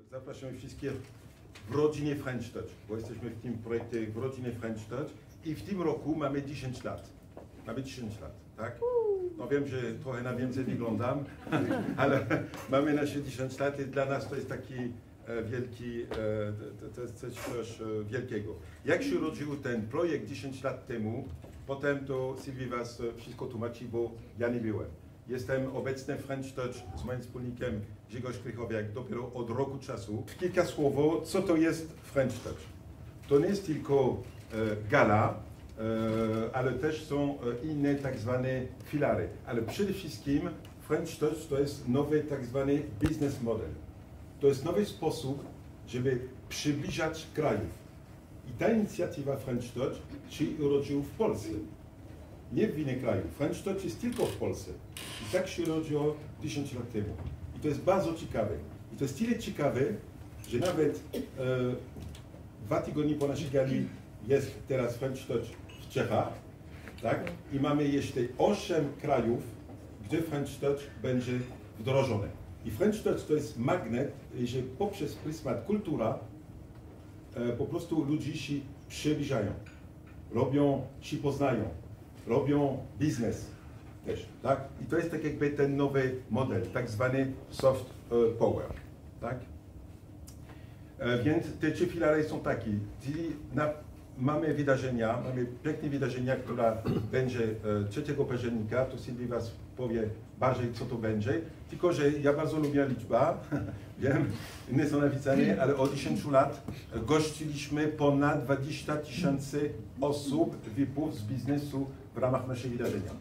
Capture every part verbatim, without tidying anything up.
zapraszamy wszystkich w rodzinie French Touch, bo jesteśmy w tym projekcie w rodzinie French Touch i w tym roku mamy dziesięć lat. Mamy dziesięć lat, tak? No wiem, że trochę na więcej wyglądam, ale mamy nasze dziesięć lat i dla nas to jest taki wielki, to jest coś wielkiego. Jak się urodził ten projekt dziesięć lat temu, potem to Sylwii was wszystko tłumaczy, bo ja nie byłem. Jestem obecny w French Touch z moim wspólnikiem Grzegorz Krychowiak dopiero od roku czasu. Kilka słowo, co to jest French Touch? To nie jest tylko gala, ale też są inne tak zwane filary. Ale przede wszystkim French Touch to jest nowy tak zwany business model. To jest nowy sposób, żeby przybliżać krajów. I ta inicjatywa French Touch się urodziła w Polsce, nie w innych krajach. French Touch jest tylko w Polsce. I tak się urodziło dziesięć lat temu. I to jest bardzo ciekawe. I to jest tyle ciekawe, że nawet e, dwa tygodnie po naszej gali jest teraz French Touch w Czechach, tak? I mamy jeszcze osiem krajów, gdzie French Touch będzie wdrożone. I French Touch to jest magnet, że poprzez pryzmat kultura e, po prostu ludzie się przybliżają, robią, się poznają, robią biznes też, tak? I to jest tak jakby ten nowy model, tak zwany soft e, power, tak? E, więc te trzy filary są takie. Na, mamy wydarzenia, mamy piękne wydarzenia, które będzie e, trzeciego października, to Sylwia was powie bardziej, co to będzie. Tylko że ja bardzo lubię liczbę, wiem, nie są napisane, ale od dziesięciu lat gościliśmy ponad dwadzieścia tysięcy osób, V I P-ów z biznesu w ramach naszego wydarzenia.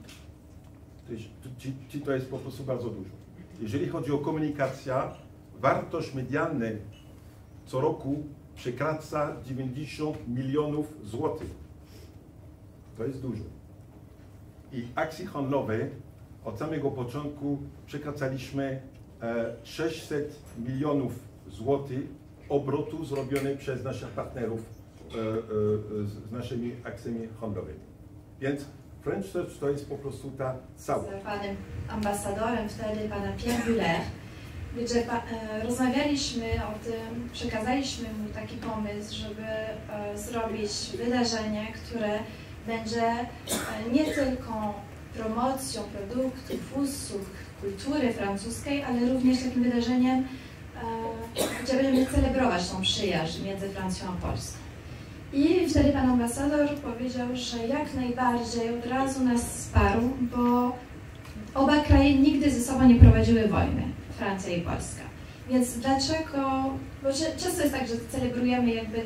To jest po prostu bardzo dużo. Jeżeli chodzi o komunikację, wartość medialna co roku przekracza dziewięćdziesiąt milionów złotych. To jest dużo. I akcje handlowe od samego początku przekraczaliśmy sześćset milionów złotych obrotu zrobiony przez naszych partnerów z naszymi akcjami handlowymi. Więc French Touch to jest po prostu ta całość. Z panem ambasadorem wtedy, panem Pierre Buller, gdzie pa, e, rozmawialiśmy o tym, przekazaliśmy mu taki pomysł, żeby e, zrobić wydarzenie, które będzie e, nie tylko promocją produktów, usług, kultury francuskiej, ale również takim wydarzeniem, e, gdzie będziemy celebrować tą przyjaźń między Francją a Polską. I wtedy pan ambasador powiedział, że jak najbardziej od razu nas wsparł, bo oba kraje nigdy ze sobą nie prowadziły wojny, Francja i Polska. Więc dlaczego, bo często jest tak, że celebrujemy jakby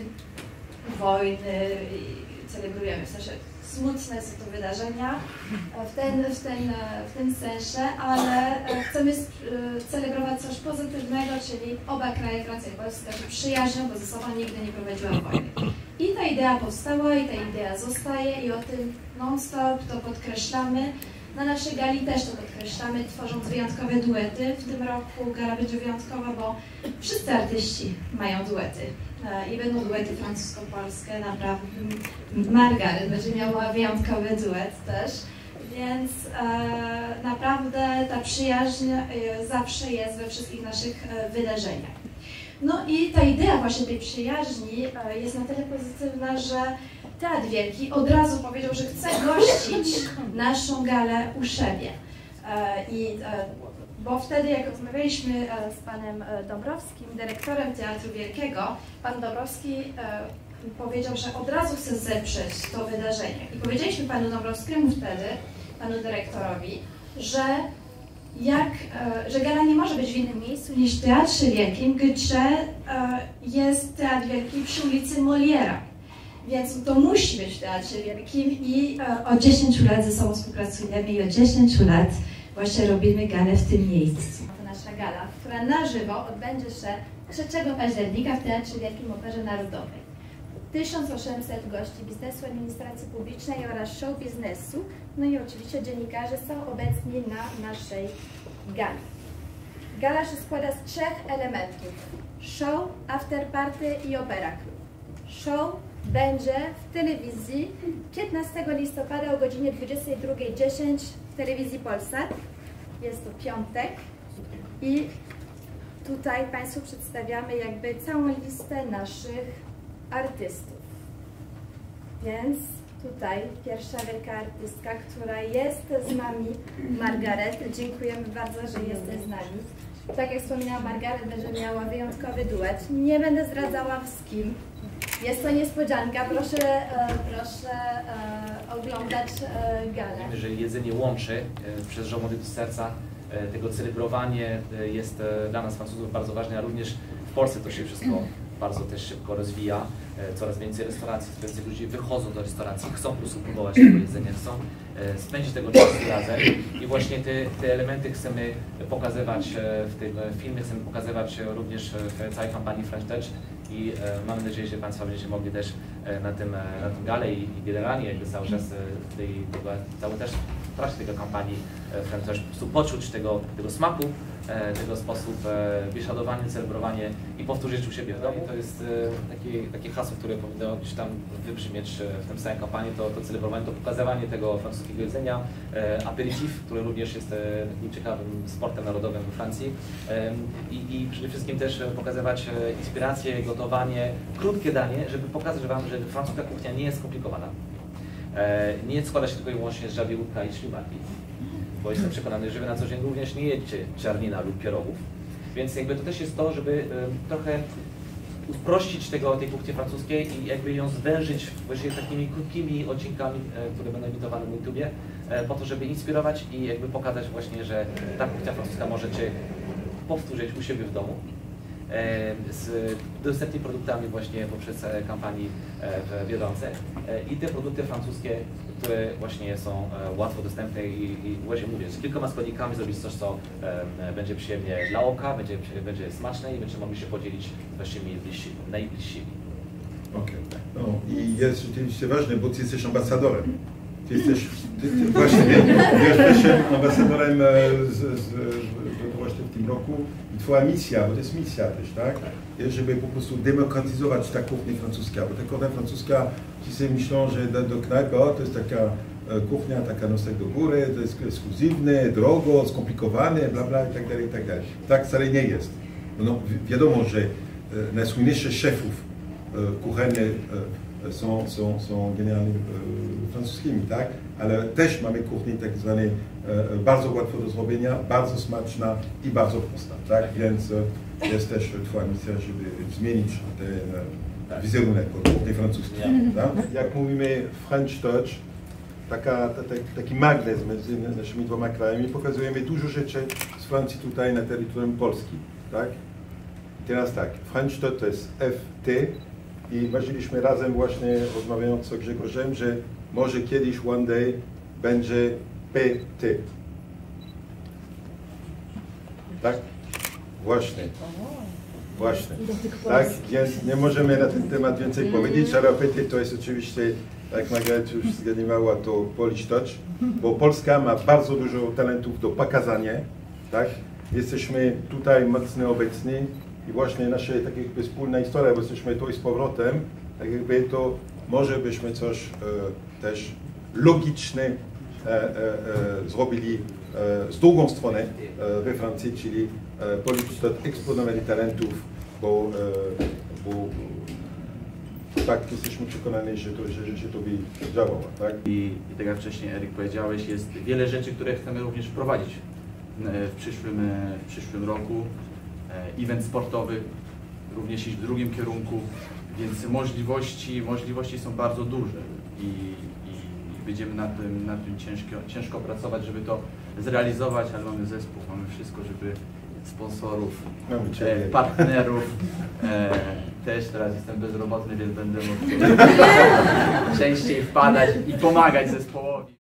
wojny, i celebrujemy, w sensie smutne są to wydarzenia w, ten, w, ten, w tym sensie, ale chcemy celebrować coś pozytywnego, czyli oba kraje, Francja i Polska, się przyjaźnią, bo ze sobą nigdy nie prowadziła wojny. I ta idea powstała i ta idea zostaje i o tym non-stop to podkreślamy. Na naszej gali też to podkreślamy, tworząc wyjątkowe duety. W tym roku gala będzie wyjątkowa, bo wszyscy artyści mają duety. I będą duety francusko-polskie, naprawdę. Margaret będzie miała wyjątkowy duet też. Więc e, naprawdę ta przyjaźń e, zawsze jest we wszystkich naszych e, wydarzeniach. No i ta idea właśnie tej przyjaźni e, jest na tyle pozytywna, że Teatr Wielki od razu powiedział, że chce gościć naszą galę u siebie. E, i, e, bo wtedy, jak rozmawialiśmy e, z panem e, Dąbrowskim, dyrektorem Teatru Wielkiego, pan Dąbrowski e, powiedział, że od razu chce zeprzeć to wydarzenie. I powiedzieliśmy panu Dąbrowskiemu wtedy, panu dyrektorowi, że, jak, e, że gala nie może być w innym miejscu niż w Teatrze Wielkim, gdzie e, jest Teatr Wielki przy ulicy Moliera. Więc to musi być w Teatrze Wielkim i e, od dziesięciu lat ze sobą współpracujemy i od dziesięciu lat właśnie robimy galę w tym miejscu. To nasza gala, która na żywo odbędzie się trzeciego października w Teatrze Wielkim Operze Narodowej. tysiąc osiemset gości biznesu, administracji publicznej oraz show biznesu, no i oczywiście dziennikarze są obecni na naszej gali. Gala się składa z trzech elementów: show, afterparty i opera club. Show będzie w telewizji piętnastego listopada o godzinie dwudziestej drugiej dziesięć w telewizji Polsat. Jest to piątek i tutaj Państwu przedstawiamy jakby całą listę naszych artystów. Więc tutaj pierwsza wielka artystka, która jest z nami, Margaret. Dziękujemy bardzo, że jesteś z nami. Tak jak wspominała Margaret, będzie miała wyjątkowy duet. Nie będę zdradzała z kim. Jest to niespodzianka. Proszę, e, proszę e, oglądać e, galę. Wiemy, że jedzenie łączy e, przez żołądek do serca. E, tego celebrowanie e, jest e, dla nas Francuzów bardzo ważne, a również w Polsce to się wszystko bardzo też szybko rozwija. E, coraz więcej restauracji, coraz więcej ludzi wychodzą do restauracji, chcą po prostu próbować tego jedzenia, chcą e, spędzić tego czasu razem i właśnie te, te elementy chcemy pokazywać e, w tym filmie, chcemy pokazywać również w całej kampanii French Touch i e, mamy nadzieję, że Państwo będziecie mogli też e, na tym, e, na tym gale i, i generalnie jakby cały czas e, tej, tego, cały też w trakcie tej kampanii e, French Touch po prostu poczuć tego, tego smaku, e, tego sposób e, biesiadowanie, celebrowanie i powtórzyć u siebie w domu. To jest e, takie, takie hasło, które powinno gdzieś tam wybrzmieć w tym samej kampanii, to, to celebrowanie, to pokazywanie tego francuskiego jedzenia, e, aperitif, który również jest e, takim ciekawym sportem narodowym we Francji e, i, i przede wszystkim też pokazywać e, inspiracje, gotowanie, krótkie danie, żeby pokazać Wam, że francuska kuchnia nie jest skomplikowana. E, nie składa się tylko i wyłącznie z żabiłka i ślimaki, bo jestem przekonany, że Wy na co dzień również nie jecie czarnina lub pierogów, więc jakby to też jest to, żeby e, trochę uprościć tego, tej kuchni francuskiej i jakby ją zwężyć właśnie takimi krótkimi odcinkami, e, które będą emitowane na YouTubie, e, po to, żeby inspirować i jakby pokazać właśnie, że ta kuchnia francuska możecie powtórzyć u siebie w domu z dostępnymi produktami właśnie poprzez kampanii w Biedronce i te produkty francuskie, które właśnie są łatwo dostępne i, i właśnie mówię, z kilkoma składnikami zrobić coś, co będzie przyjemnie dla oka, będzie, będzie smaczne i będziemy mogli się podzielić z waszymi najbliższymi. Okej. No i jest rzeczywiście ważne, bo ty jesteś ambasadorem. Ty jesteś, ty, ty właśnie, jesteś ambasadorem z, z, z, właśnie w tym roku i twoja misja, bo to jest misja też, tak? Jest, żeby po prostu demokratyzować ta kuchnię francuska, bo ta kuchnia francuska, ci sobie myślą, że do, do knajpy, o, to jest taka kuchnia, taka nosek do góry, to jest ekskluzywne, drogo, skomplikowane, bla bla i tak dalej, i tak dalej. Tak wcale nie jest. No, wiadomo, że najsłynniejszych szefów kuchennych są, są, są generalnie francuskimi, tak? Ale też mamy kuchnię tak zwanej bardzo łatwo do zrobienia, bardzo smaczna i bardzo prosta, tak? Więc jest też twoja misja, żeby zmienić ten wizerunek kuchni francuskiej. Tak? Jak mówimy French Touch, taka, ta, ta, taki magnes między naszymi dwoma krajami, pokazujemy dużo rzeczy z Francji tutaj na terytorium Polski, tak? I teraz tak, French Touch to jest F T i marzyliśmy razem właśnie, rozmawiając z Grzegorzem, że może kiedyś, one day, będzie P T. Tak? Właśnie. Właśnie. Tak, więc nie możemy na ten temat więcej powiedzieć, ale P T to jest oczywiście, jak Margaret już zgadywała, to Polish Touch, bo Polska ma bardzo dużo talentów do pokazania, tak? Jesteśmy tutaj mocno obecni i właśnie nasza tak jakby wspólna historia, bo jesteśmy tu i z powrotem, tak jakby to może byśmy coś e, też logiczne e, e, e, zrobili e, z drugą stronę e, we Francji, czyli e, Polish Touch eksponowali talentów, bo, e, bo tak jesteśmy przekonani, że to, że, że to by działało. Tak? I, I tak jak wcześniej Eryk powiedziałeś, jest wiele rzeczy, które chcemy również wprowadzić w przyszłym, w przyszłym roku. Event sportowy, również iść w drugim kierunku, więc możliwości, możliwości są bardzo duże i, i będziemy nad tym, nad tym ciężko, ciężko pracować, żeby to zrealizować, ale mamy zespół, mamy wszystko, żeby sponsorów, e, partnerów, e, też teraz jestem bezrobotny, więc będę mógł częściej wpadać i pomagać zespołowi.